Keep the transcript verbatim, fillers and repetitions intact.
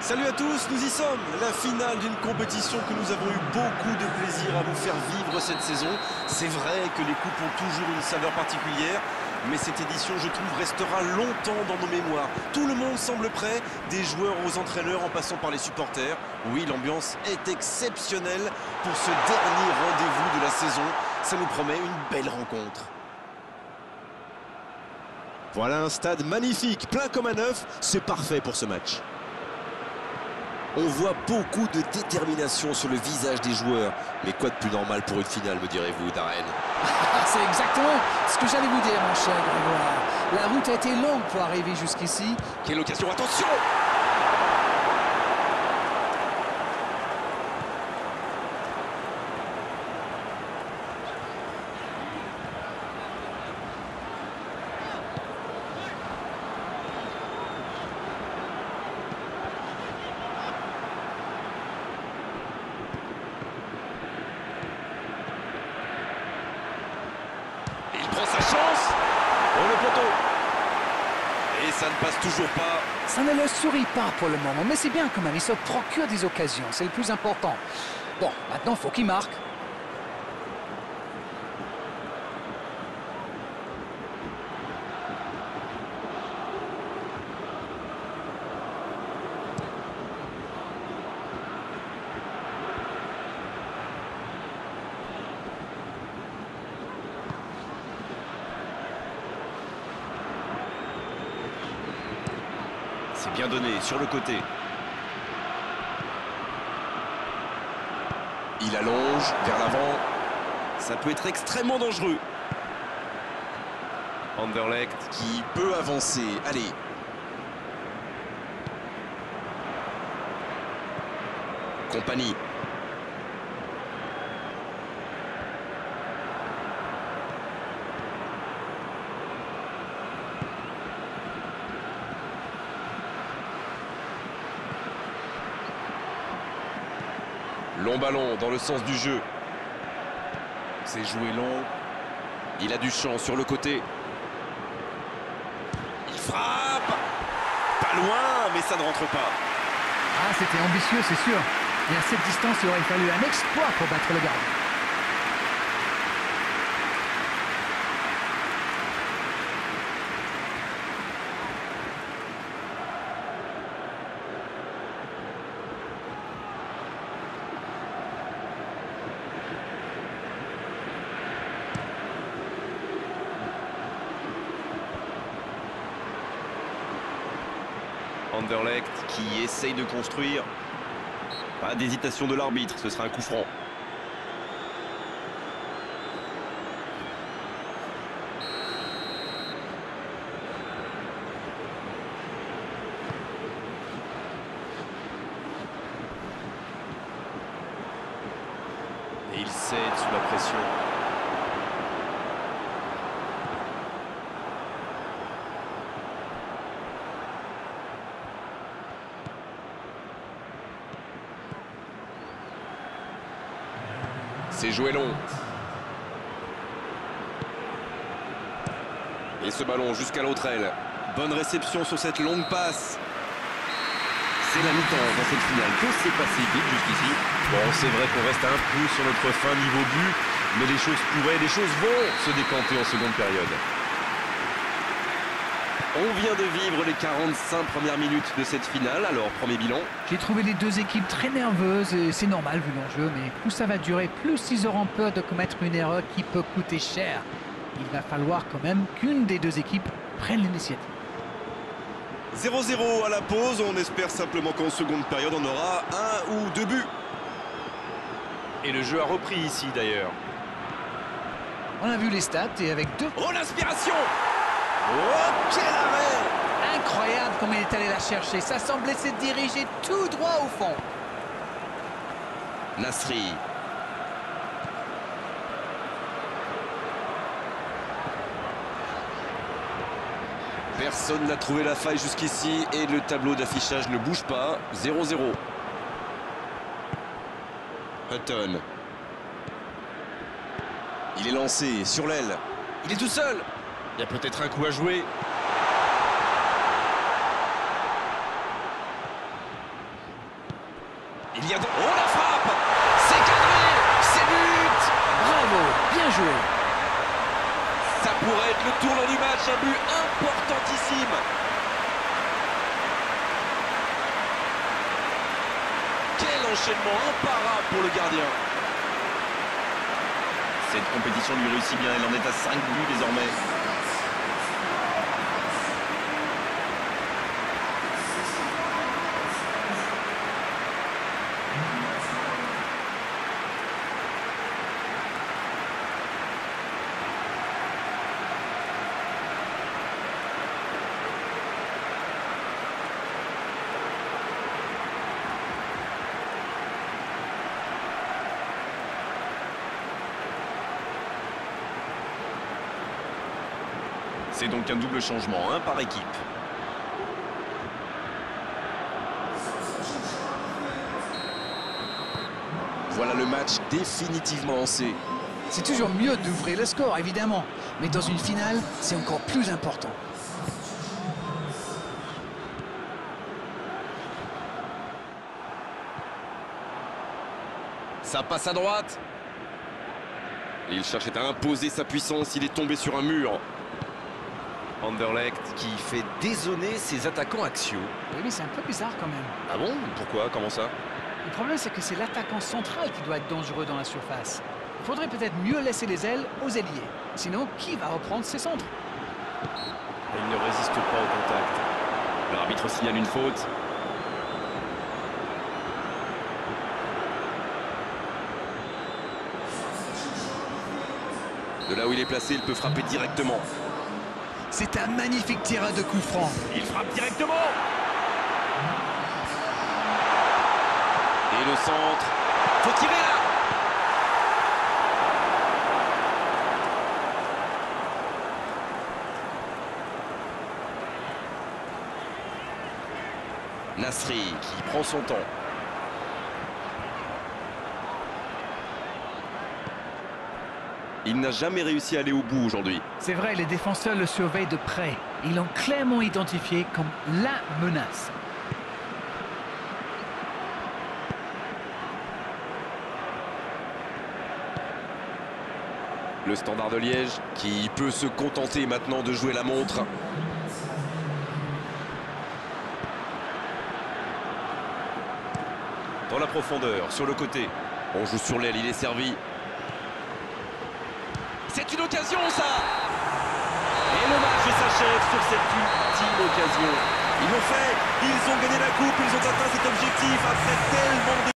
Salut à tous, nous y sommes, la finale d'une compétition que nous avons eu beaucoup de plaisir à vous faire vivre cette saison. C'est vrai que les coupes ont toujours une saveur particulière, mais cette édition, je trouve, restera longtemps dans nos mémoires. Tout le monde semble prêt, des joueurs aux entraîneurs en passant par les supporters. Oui, l'ambiance est exceptionnelle pour ce dernier rendez-vous de la saison. Ça nous promet une belle rencontre. Voilà un stade magnifique, plein comme un œuf, c'est parfait pour ce match. On voit beaucoup de détermination sur le visage des joueurs. Mais quoi de plus normal pour une finale, me direz-vous, Darren? C'est exactement ce que j'allais vous dire, mon cher Grégoire. La route a été longue pour arriver jusqu'ici. Quelle occasion, attention! Il prend sa chance. Oh, le poteau. Et ça ne passe toujours pas. Ça ne le sourit pas pour le moment, mais c'est bien quand même. Il se procure des occasions, c'est le plus important. Bon, maintenant, il faut qu'il marque. C'est bien donné sur le côté. Il allonge vers l'avant. Ça peut être extrêmement dangereux. Anderlecht qui peut avancer. Allez. Compagnie. Long ballon dans le sens du jeu. C'est joué long. Il a du champ sur le côté. Il frappe. Pas loin, mais ça ne rentre pas. Ah, c'était ambitieux, c'est sûr. Et à cette distance, il aurait fallu un exploit pour battre le gardien. Anderlecht qui essaye de construire. Pas d'hésitation de l'arbitre, ce sera un coup franc. Et il cède sous la pression. C'est joué long. Et ce ballon jusqu'à l'autre aile. Bonne réception sur cette longue passe. C'est la mi-temps dans cette finale. Que s'est passé vite jusqu'ici? Bon, c'est vrai qu'on reste un peu sur notre fin niveau but, mais les choses pourraient, les choses vont se décanter en seconde période. On vient de vivre les quarante-cinq premières minutes de cette finale, alors premier bilan. J'ai trouvé les deux équipes très nerveuses et c'est normal vu l'enjeu, mais plus ça va durer, plus ils auront peur de commettre une erreur qui peut coûter cher. Il va falloir quand même qu'une des deux équipes prenne l'initiative. zéro zéro à la pause, on espère simplement qu'en seconde période on aura un ou deux buts. Et le jeu a repris ici d'ailleurs. On a vu les stats et avec deux... Oh, l'inspiration! Oh, quel arrêt! Incroyable comme il est allé la chercher. Ça semblait se diriger tout droit au fond. Nasri. Personne n'a trouvé la faille jusqu'ici et le tableau d'affichage ne bouge pas. zéro zéro. Hutton. Il est lancé sur l'aile. Il est tout seul. Il y a peut-être un coup à jouer. joué. Ça pourrait être le tournant du match, un but importantissime. Quel enchaînement imparable pour le gardien. Cette compétition lui réussit bien, elle en est à cinq buts désormais. C'est donc un double changement, un par équipe. Voilà le match définitivement lancé. C'est toujours mieux d'ouvrir le score, évidemment. Mais dans une finale, c'est encore plus important. Ça passe à droite. Il cherchait à imposer sa puissance, il est tombé sur un mur. Anderlecht qui fait dézonner ses attaquants axiaux. Oui, mais c'est un peu bizarre quand même. Ah bon? Pourquoi? Comment ça? Le problème, c'est que c'est l'attaquant central qui doit être dangereux dans la surface. Il faudrait peut-être mieux laisser les ailes aux ailiers. Sinon, qui va reprendre ses centres? Il ne résiste pas au contact. L'arbitre signale une faute. De là où il est placé, il peut frapper directement. C'est un magnifique tir de coup franc. Il frappe directement. Et le centre. Faut tirer là. Nasri qui prend son temps. Il n'a jamais réussi à aller au bout aujourd'hui. C'est vrai, les défenseurs le surveillent de près. Ils l'ont clairement identifié comme la menace. Le Standard de Liège qui peut se contenter maintenant de jouer la montre. Dans la profondeur, sur le côté. On joue sur l'aile, il est servi. C'est une occasion, ça! Et le match s'achève sur cette ultime occasion. Ils l'ont fait, ils ont gagné la coupe, ils ont atteint cet objectif après tellement